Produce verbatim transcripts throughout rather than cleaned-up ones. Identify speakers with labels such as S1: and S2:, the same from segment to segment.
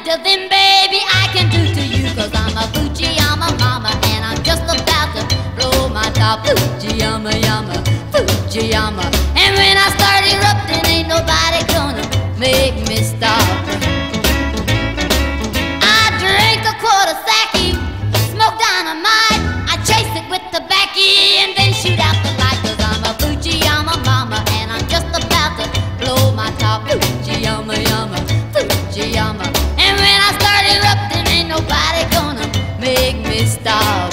S1: to them, baby, I can do to you. Cause I'm a Fujiyama mama, and I'm just about to blow my top. Fujiyama, yama, Fujiyama. And when I start erupting, ain't nobody gonna make me stop. I drink a quart of sake, smoke dynamite, I chase it with tobacco and then shoot out the light. Cause I'm a Fujiyama mama, and I'm just about to blow my top. Fujiyama, yama, Fujiyama. And when I start erupting, ain't nobody gonna make me stop.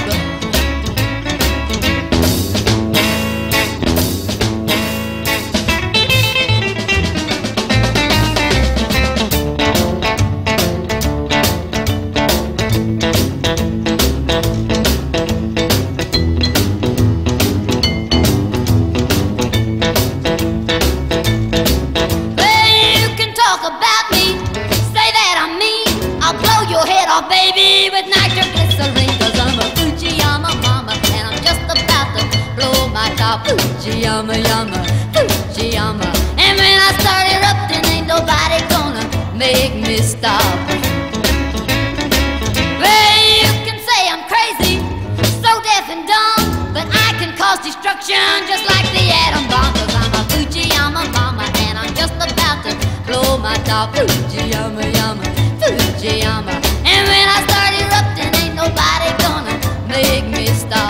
S1: Baby, with nitroglycerine. Cause I'm a Fujiyama mama, and I'm just about to blow my top. Fujiyama, yama, Fujiyama. And when I start erupting, ain't nobody gonna make me stop. Well, you can say I'm crazy, so deaf and dumb, but I can cause destruction just like the atom bomb. Cause I'm a Fujiyama mama, and I'm just about to blow my top. Fujiyama, yama, Fujiyama. And when I start erupting, ain't nobody gonna make me stop.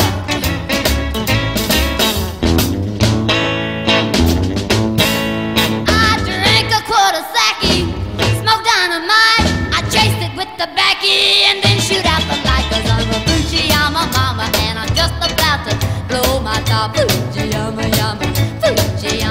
S1: I drink a quart of sake, smoke dynamite, I chase it with tobacco and then shoot out the light. Cause I'm a Fujiyama mama, and I'm just about to blow my top. Fujiyama, yama, Fujiyama.